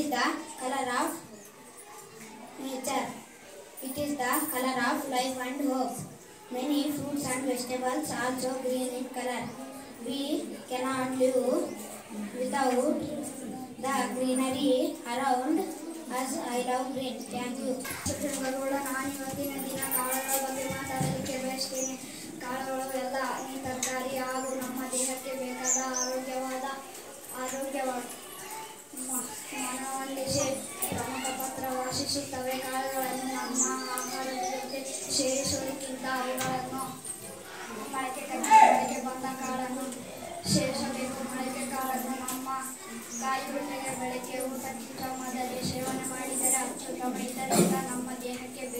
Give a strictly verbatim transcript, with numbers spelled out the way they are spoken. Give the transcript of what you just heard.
is the color of nature. It is the color of life and hope. Many fruits and vegetables also green in color. We cannot live without the greenery around us. I love green. Thank you. ಶಿಕ್ಷಕರುಗಳ ನಾನು ಇವತ್ತಿನ ದಿನ ಕಾಳುಗಳ ಬಗ್ಗೆ ಮಾತಾಡಲಿಕ್ಕೆ ಬಯಸ್ತೇನೆ. ಕಾಳುಗಳು ಎಲ್ಲ ಹಣ್ಣು ತರಕಾರಿ ಹಾಗೂ ನಮ್ಮ ದೇಹಕ್ಕೆ ಬೇಕಾದ ಆರೋಗ್ಯವಾದ ಆರೋಗ್ಯವಾದ ಮನವೊಲಿಸುವ ಪ್ರಮುಖ ಪಾತ್ರ ವಹಿಸುತ್ತವೆ. ಕಾಳುಗಳನ್ನು ನಮ್ಮ ಆಹಾರದ ಜೊತೆ ಸೇರಿಸುವುದಕ್ಕಿಂತ ಅವುಗಳನ್ನು ಮೊಳಕೆ ಮೊಳಕೆ ಬಂದ ಕಾಳನ್ನು ಸೇರಿಸಬೇಕು. ಮೊಳಕೆ ಕಾಳನ್ನು ನಮ್ಮ ಕಾಯಿಪಲ್ಯ ಬೆಳಗ್ಗೆ ಊಟಕ್ಕಿಂತ ಮೊದಲೇ ಸೇವನೆ ಮಾಡಿದರೆ ಅತ್ಯುತ್ತಮ. ಇದರಿಂದ ನಮ್ಮ ದೇಹಕ್ಕೆ